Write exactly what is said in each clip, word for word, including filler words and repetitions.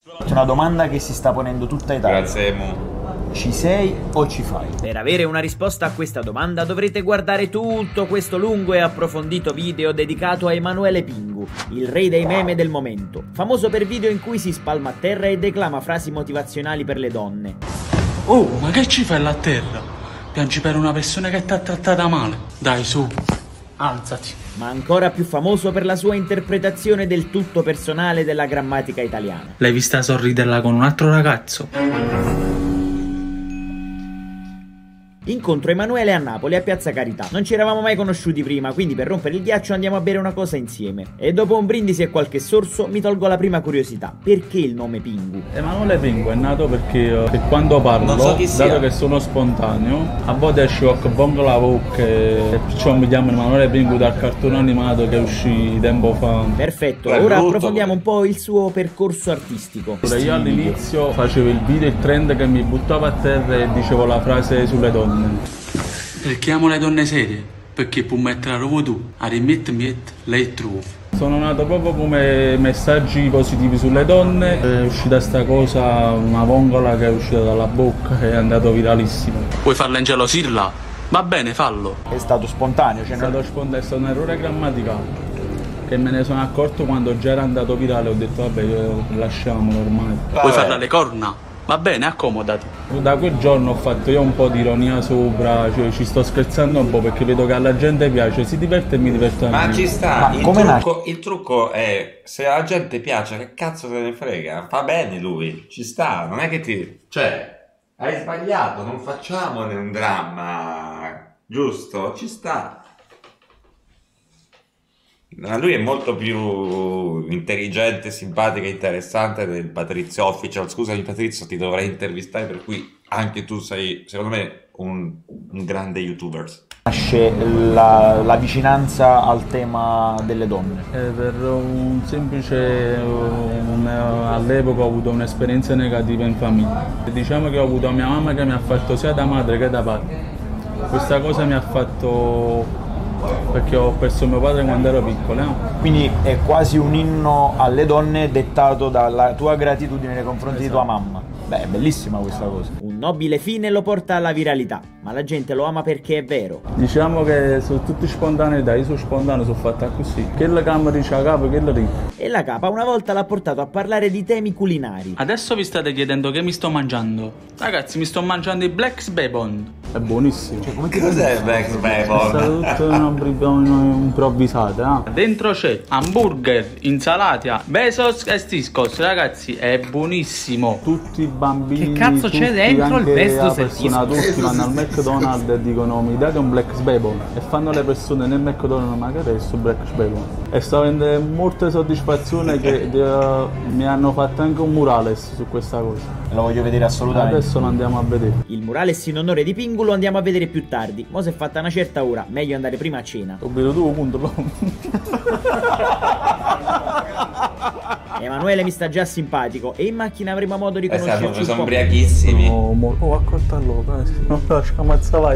Una domanda che si sta ponendo tutta Italia. Grazie, Mo. Ci sei o ci fai? Per avere una risposta a questa domanda dovrete guardare tutto questo lungo e approfondito video dedicato a Emanuele Pingu, il re dei meme del momento, famoso per video in cui si spalma a terra e declama frasi motivazionali per le donne. Oh, ma che ci fai là a terra? Piangi per una persona che ti ha trattata male? Dai, su, alzati. Ma ancora più famoso per la sua interpretazione del tutto personale della grammatica italiana. L'hai vista sorriderla con un altro ragazzo? Incontro Emanuele a Napoli a Piazza Carità. Non ci eravamo mai conosciuti prima, quindi per rompere il ghiaccio andiamo a bere una cosa insieme. E dopo un brindisi e qualche sorso mi tolgo la prima curiosità. Perché il nome Pingu? Emanuele Pingu è nato perché eh, quando parlo, so dato che sono spontaneo, a volte esco con bongo la bocca e perciò mi chiamo Emanuele Pingu dal cartone animato che uscì tempo fa. Perfetto, Beh, ora brutto. approfondiamo un po' il suo percorso artistico. Io all'inizio facevo il video, il trend che mi buttavo a terra e dicevo la frase sulle donne. Perché amo le donne serie? Perché può mettere la roba tu, a rimettermi lei trovo. Sono nato proprio come messaggi positivi sulle donne, è uscita sta cosa, una vongola che è uscita dalla bocca e è andato viralissimo. Vuoi farla ingelosirla? Va bene, fallo. È stato spontaneo, cioè È stato spontaneo, è stato un errore grammaticale che me ne sono accorto quando già era andato virale, ho detto vabbè, lasciamolo ormai. Vuoi farla alle corna? Va bene, accomodati. Da quel giorno ho fatto io un po' di ironia sopra, cioè ci sto scherzando un po' perché vedo che alla gente piace, si diverte e mi diverto anche. Ma ci sta, Ma il, come trucco, il trucco è, se alla gente piace, che cazzo se ne frega? Fa bene lui, ci sta, non è che ti... Cioè, hai sbagliato, non facciamone un dramma, giusto? Ci sta. Ma lui è molto più intelligente, simpatico e interessante del Patrizio Official. Scusami Patrizio, ti dovrei intervistare, per cui anche tu sei, secondo me, un, un grande youtuber. nasce la, la vicinanza al tema delle donne? Eh, per un semplice, un, all'epoca ho avuto un'esperienza negativa in famiglia. Diciamo che ho avuto mia mamma che mi ha fatto sia da madre che da padre. Questa cosa mi ha fatto... perché ho perso mio padre quando ero piccolo. Eh? Quindi è quasi un inno alle donne dettato dalla tua gratitudine nei confronti Esatto. di tua mamma. Beh, è bellissima questa cosa. Un nobile fine lo porta alla viralità, ma la gente lo ama perché è vero. Diciamo che sono tutti spontaneità, io sono spontaneo, sono fatta così. Che la camera dice a capo, che la dico. E la capa una volta l'ha portato a parlare di temi culinari. Adesso vi state chiedendo che mi sto mangiando. Ragazzi, mi sto mangiando i Black Bacon. È buonissimo. Cioè, come ti Cos'è il Black È stato Bacon? tutto una brivione improvvisata. Eh? Dentro c'è hamburger, insalata, Bezos e Stiscos. Ragazzi, è buonissimo. Tutti i bambini. Che cazzo c'è tutti, dentro il anche Bezos la e persona, Stiscos? tutti vanno al McDonald's e dicono mi date un Black Bacon. E fanno le persone nel McDonald's, ma che è questo Black Bacon? E sta avendo molte soddisfazioni che eh, mi hanno fatto anche un murales su questa cosa. Lo voglio vedere assolutamente. Adesso lo andiamo a vedere. Il murales in onore di Pingu lo andiamo a vedere più tardi. Mo' si è fatta una certa ora, meglio andare prima a cena. Ho bevuto tu, punto. Emanuele mi sta già simpatico e in macchina avremo modo di Eh, siamo, conoscerci un sono po'. ubriachissimi. Oh, mo- oh, accortallo, non lascia ammazzava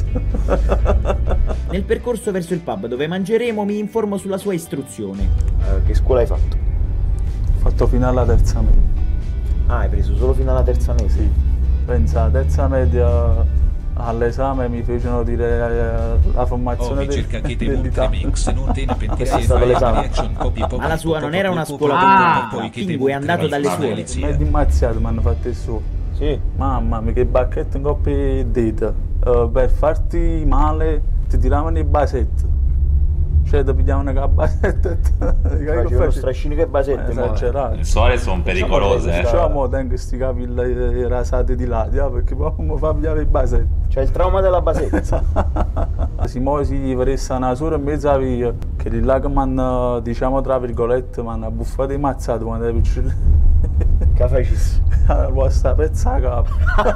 Nel percorso verso il pub dove mangeremo mi informo sulla sua istruzione. Eh, che scuola hai fatto? Ho fatto fino alla terza media. Ah, hai preso solo fino alla terza mese? Pensa, la terza media all'esame mi fecero dire eh, la formazione del, dell'Italia. Questo è stato l'esame. Ma la sua non era una scuola Ah, completa. Pingu è andato dalle suore. Mi dimazziato, mi hanno fatto il suo. Sì. Mamma mia, che bacchetto in coppia di dita. Uh, per farti male ti tiravano i basetti. Cioè ti pigliavano una basetta. Facevano strascini che basette. Esagerato. Le suore sono pericolose, eh. Diciamo, tengo sti capelli rasati di là, perché poi mi fa pigliare i basetti. C'è il trauma della basetta. Si muove si pressa una sola e mezza via, che di là che mi hanno, diciamo tra virgolette, mi hanno buffato e mazzato quando ero piccolo. Che facessi? Lo sta pezza a capo.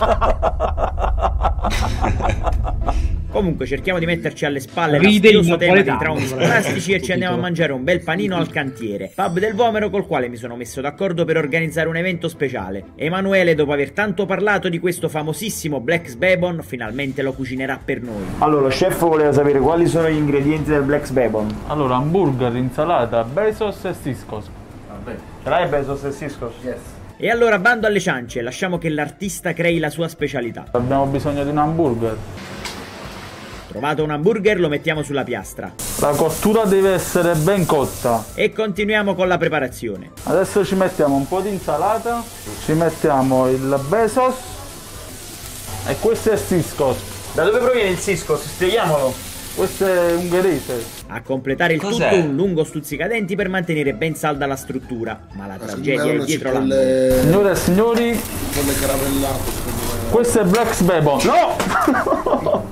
Comunque cerchiamo di metterci alle spalle il Ride il fastidioso tema dei napoletano. traumi scolastici e ci andiamo a mangiare un bel panino al cantiere, pub del Vomero col quale mi sono messo d'accordo per organizzare un evento speciale. Emanuele, dopo aver tanto parlato di questo famosissimo Black Bacon, finalmente lo cucinerà per noi. Allora, lo chef voleva sapere quali sono gli ingredienti del Black Bacon. Allora, hamburger, insalata, Bezos e Stiscos. Ce l'hai Bezos e Siscos? Yes. E allora bando alle ciance, lasciamo che l'artista crei la sua specialità. Abbiamo bisogno di un hamburger. Trovato un hamburger lo mettiamo sulla piastra. La cottura deve essere ben cotta. E continuiamo con la preparazione. Adesso ci mettiamo un po' di insalata, ci mettiamo il Bezos e questo è il Ciscos. Da dove proviene il Ciscos? Spieghiamolo. Questo è ungherese. A completare il Cos'è? tutto un lungo stuzzicadenti per mantenere ben salda la struttura. Ma la tragedia è dietro l'angolo. le... Signore e signori, con le caramellate, secondo me. questo è Black Bacon. No!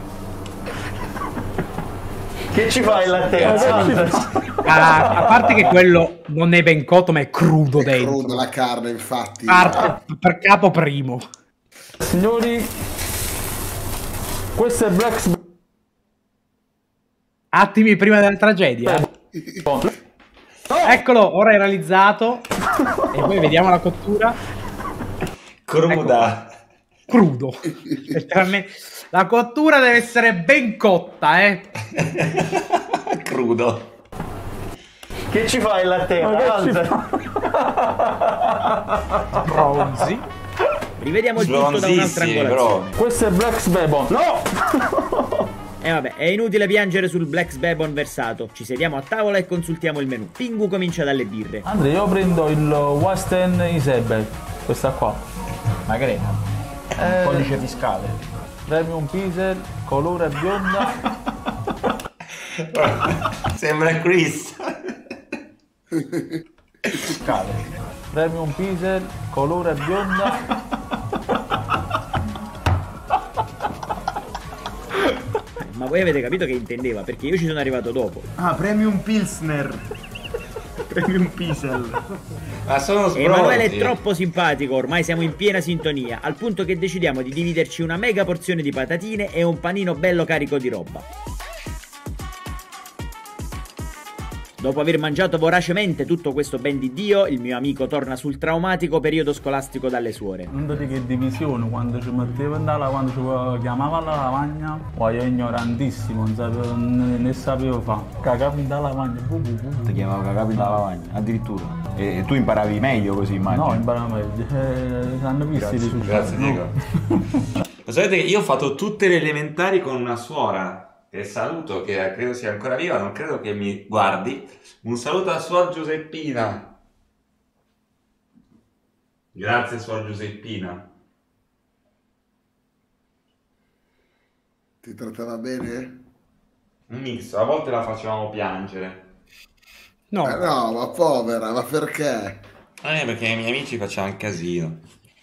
Che ci fai la Ah, a parte che quello non è ben cotto, ma è crudo È dentro. cruda la carne, infatti. Parte per capo primo. Signori, questo è Black Attimi prima della tragedia. Bacon. Eccolo, ora è realizzato. E poi vediamo la cottura. Cruda. Crudo. Letteralmente. La cottura deve essere ben cotta, eh. Crudo. Che ci fai la terra? Bronzi. Rivediamo il tutto da un'altra Bronzissimi, angolazione. però. Questo è Black Bacon. No! E vabbè, è inutile piangere sul Black Bacon versato. Ci sediamo a tavola e consultiamo il menù. Pingu comincia dalle birre. Andrea, io prendo il Western Isabel, questa qua. Magrena. Eh, Codice fiscale. Premium Diesel, colore bionda. Sembra Chris. Fiscale. Premium Diesel, colore bionda. Ma voi avete capito che intendeva? Perché io ci sono arrivato dopo. Ah, Premium Pilsner. Premium Pisel. Ma sono sbronzi. Emanuele è troppo simpatico, ormai siamo in piena sintonia, al punto che decidiamo di dividerci una mega porzione di patatine e un panino bello carico di roba. Dopo aver mangiato voracemente tutto questo ben di Dio, il mio amico torna sul traumatico periodo scolastico dalle suore. Non di che divisione, quando ci mettevo in tavola, quando ci chiamava alla lavagna, oh, io ignorantissimo, non sapevo, ne, ne sapevo fare. Cagavo in lavagna, bu, bu, bu, bu. Ti chiamavo cagapi dalla lavagna, addirittura. E tu imparavi meglio così, immagino. No, imparavo meglio, eh, hanno visto i risultati. Grazie Diego. Lo sapete che io ho fatto tutte le elementari con una suora, che saluto, che credo sia ancora viva, non credo che mi guardi. Un saluto a suor Giuseppina. Grazie suor Giuseppina. Ti trattava bene? Un mix, a volte la facevamo piangere. No, Eh, no, ma povera, ma perché? Eh, perché i miei amici facevano casino.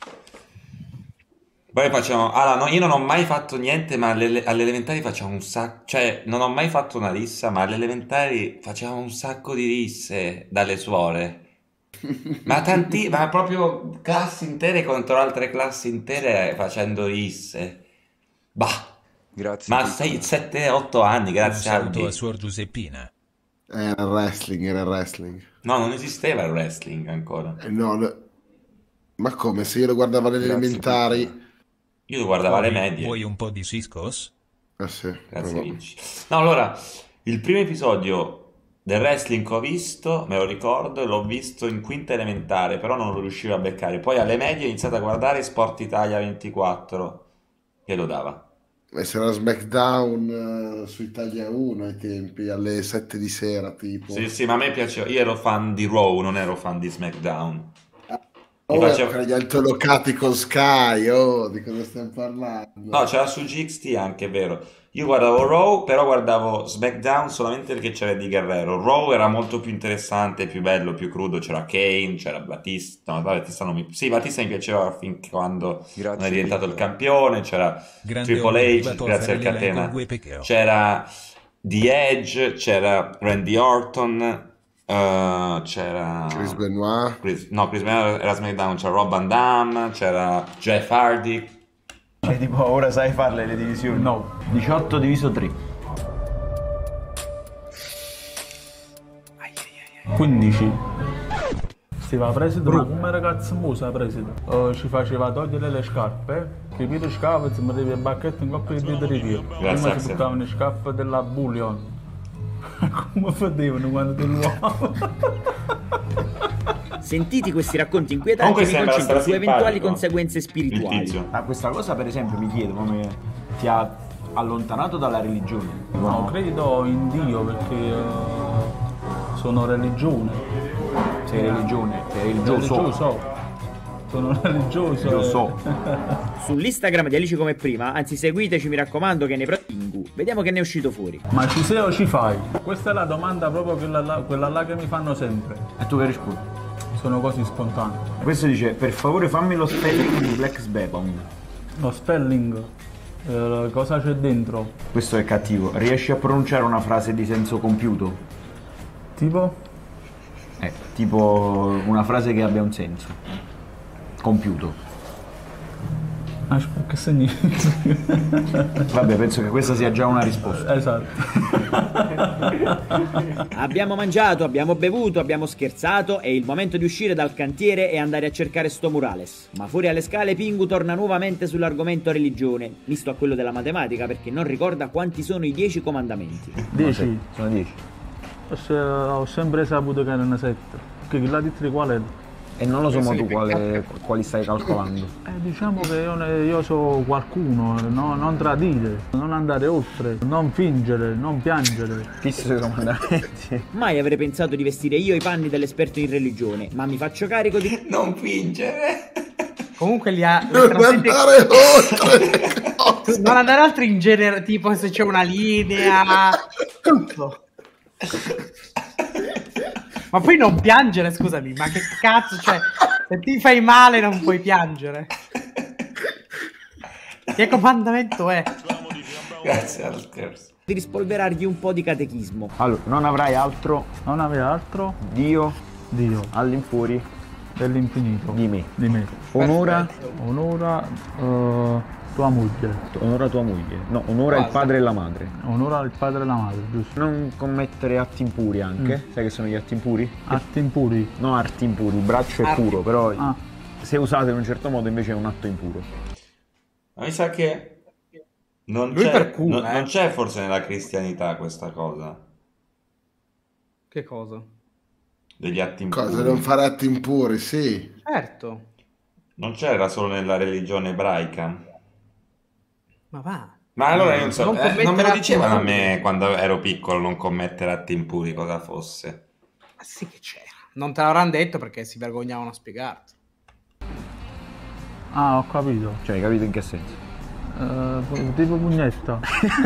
Poi facciamo, allora, no, io non ho mai fatto niente, ma alle, alle elementari facevamo un sacco, cioè non ho mai fatto una rissa, ma alle elementari facevamo un sacco di risse dalle suore. Ma tanti, ma proprio classi intere contro altre classi intere facendo risse. Bah, Grazie. ma sei, sette, otto anni, grazie a Un saluto Dio. a Suor Giuseppina. Era il wrestling, era il wrestling. No, non esisteva il wrestling ancora. Eh, no, no. Ma come? Se io lo guardavo alle Grazie, elementari... Io lo guardavo alle Vuoi- medie. Vuoi un po' di Ciscos? Eh sì, Grazie però- Vinci. No, allora, il primo episodio del wrestling che ho visto, me lo ricordo, e l'ho visto in quinta elementare, però non lo riuscivo a beccare. Poi alle medie ho iniziato a guardare Sport Italia ventiquattro, che lo dava. E c'era SmackDown eh, su Italia uno ai tempi, alle sette di sera, tipo. Sì, sì, ma a me piaceva. Io ero fan di Raw, non ero fan di SmackDown. Oh, mi faceva- gli altolocati con Sky, oh, di cosa stiamo parlando? No, c'era su G X T anche, è vero. Io guardavo Raw, però guardavo SmackDown solamente perché c'era Eddie Guerrero. Raw era molto più interessante, più bello, più crudo. C'era Kane, c'era Batista. No, Batista non mi... Sì, Batista mi piaceva finché quando Grazie, non è diventato il Piccolo. campione. C'era Grande Triple uomo H, arrivato a grazie fare al l'elenco catena. Gue Pecheo. C'era The Edge, c'era Randy Orton, eh, c'era... Chris Benoit. Chris- no, Chris Benoit era SmackDown, c'era Rob Van Damme, c'era Jeff Hardy. Cioè, tipo, ora sai farle le divisioni? No. diciotto diviso tre. quindici. Si va preside, ma come ragazzi musa preside? Uh, ci faceva togliere le scarpe, che Peter scava, si metteva il bacchetto in coppa di ritiro. Prima si grazie. buttavano le scarpe della Bullion. Come facevano quando te lo Si Sentiti questi racconti inquietanti, Comunque mi sembra concentro su strasimpatico eventuali conseguenze il spirituali. tizio. Ma questa cosa per esempio mi chiedo come ti ha allontanato dalla religione. No, credo in Dio perché eh, sono religione. Sei religione, sei religioso. Religioso. Sono religioso. Io e- so. Sull'Instagram di Alici come prima, anzi seguiteci mi raccomando che nei prossimi Pingu vediamo che ne è uscito fuori. Ma ci sei o ci fai? Questa è la domanda proprio quella là, quella là che mi fanno sempre. E tu che rispondi? Sono così spontaneo. Questo dice, per favore fammi lo spelling di Black Sbepon. Lo spelling, eh, cosa c'è dentro? Questo è cattivo. Riesci a pronunciare una frase di senso compiuto? Tipo? Eh, tipo una frase che abbia un senso. Compiuto. Aspetta, che significa? Vabbè, penso che questa sia già una risposta. Esatto. Abbiamo mangiato, abbiamo bevuto, abbiamo scherzato, è il momento di uscire dal cantiere e andare a cercare sto murales. Ma fuori alle scale Pingu torna nuovamente sull'argomento religione, misto a quello della matematica perché non ricorda quanti sono i dieci comandamenti. dieci. Sono dieci. Forse ho sempre saputo che erano sette. Che là di tre qual è? E non lo so ma tu quale, quali stai calcolando. Eh, diciamo che io, ne- io so qualcuno, no? Non tradire, non andare oltre, non fingere, non piangere. Fissi sui comandamenti. Mai avrei pensato di vestire io i panni dell'esperto in religione, ma mi faccio carico di... Non fingere. Comunque li ha... Non letteralmente- andare oltre. Non andare altri in genere, tipo se c'è una linea, tutto. Ma poi non piangere, scusami, ma che cazzo, cioè, se ti fai male non puoi piangere. Che comandamento è? Grazie al scherzo. di rispolverargli un po' di catechismo. Allora, non avrai altro Non aveva altro? Dio Dio all'infuori dell'infinito. di me. Di me. Onora, Onora eh, tua moglie. onora tua moglie. No, onora il padre e la madre. Onora il padre e la madre, giusto? Non commettere atti impuri anche. Sai che sono gli atti impuri? Atti impuri. No, arti impuri, il braccio è puro, però Ah. se usato in un certo modo invece è un atto impuro. Ma mi sa che non Lui c'è, per culo, non- eh. non c'è forse nella cristianità questa cosa Che cosa? degli atti impuri. Cosa, non fare atti impuri, sì. Certo, Non c'era solo nella religione ebraica. ma va. Ma allora io non so, Non eh, non me commettere lo atti dicevano a impuri. me quando ero piccolo non commettere atti impuri cosa fosse. Ma sì che c'era. Non te l'avranno detto perché si vergognavano a spiegarti. Ah, ho capito. Cioè, hai capito in che senso? Eh, tipo pugnetta.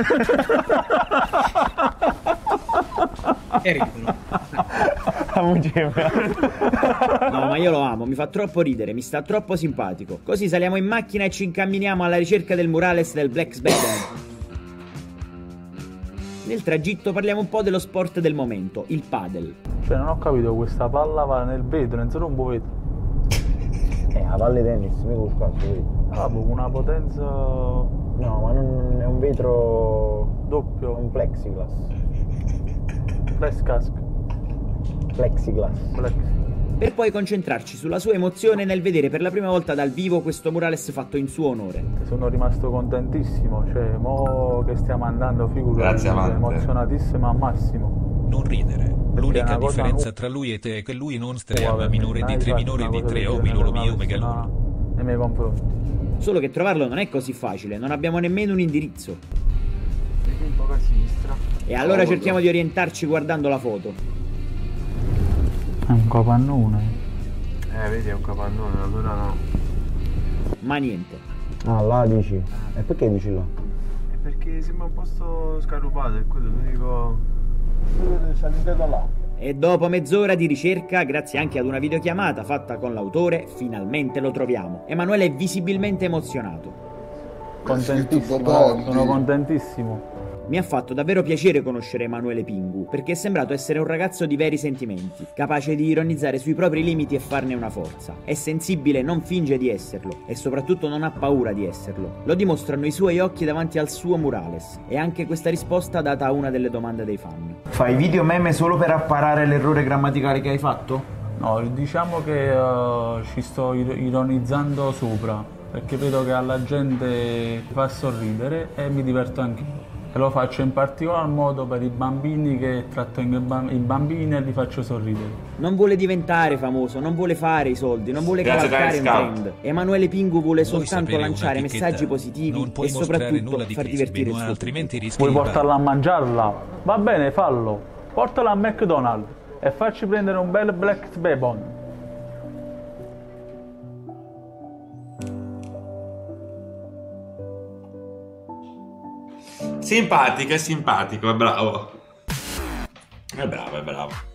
E ridono. No, ma io lo amo, mi fa troppo ridere, mi sta troppo simpatico. Così saliamo in macchina e ci incamminiamo alla ricerca del murales del Black Sbepon. Nel tragitto parliamo un po' dello sport del momento, il padel. Cioè, non ho capito, questa palla va nel vetro, non si rompe vetro. Eh, a Valle Tennis, mica lo spazio, vedi? Ah, boh, una potenza No, ma non è un vetro... doppio. un plexiglass. Flash cask. Plexiglass. Flex. Per poi concentrarci sulla sua emozione nel vedere per la prima volta dal vivo questo murales fatto in suo onore. Sono rimasto contentissimo, cioè, mo che stiamo andando, figurati, Grazie, amante. emozionatissimo al massimo. Non ridere. Perché è L'unica una cosa differenza nu- tra lui e te è che lui non Può streama aver minore di mai tre, fatto minore una di cosa tre del o genere miloro per una mio megaloro. persona nei miei confronti. Solo che trovarlo non è così facile, non abbiamo nemmeno un indirizzo. Vedi un po' a sinistra. E allora cerchiamo di orientarci guardando la foto. È un capannone. Eh, vedi, è un capannone, allora no. Ma niente. Ah, là dici? E perché dici là? È perché sembra un posto scarrupato, è quello, ti dico... Salite da là. E dopo mezz'ora di ricerca, grazie anche ad una videochiamata fatta con l'autore, finalmente lo troviamo. Emanuele è visibilmente emozionato. Contentissimo, Bobondi. sono contentissimo. Mi ha fatto davvero piacere conoscere Emanuele Pingu, perché è sembrato essere un ragazzo di veri sentimenti, capace di ironizzare sui propri limiti e farne una forza. È sensibile, non finge di esserlo, e soprattutto non ha paura di esserlo. Lo dimostrano i suoi occhi davanti al suo murales, e anche questa risposta data a una delle domande dei fan. Fai video meme solo per apparare l'errore grammaticale che hai fatto? No, diciamo che eh, ci sto ir- ironizzando sopra, perché vedo che alla gente fa sorridere e mi diverto anch'io. E lo faccio in particolar modo per i bambini, che trattengo i, bam- i bambini e li faccio sorridere. Non vuole diventare famoso, non vuole fare i soldi, non vuole Grazie, cavalcare un Scout. trend. Emanuele Pingu vuole Vuoi soltanto sapere lanciare una chicchetta? messaggi positivi Non puoi e mostrare soprattutto nulla di far frisbee, divertire il no, suo altrimenti rischi Vuoi il portarla a mangiarla? Va bene, fallo. Portala a McDonald's e facci prendere un bel Black Bacon. Simpatico, è simpatico, è bravo. È bravo, è bravo.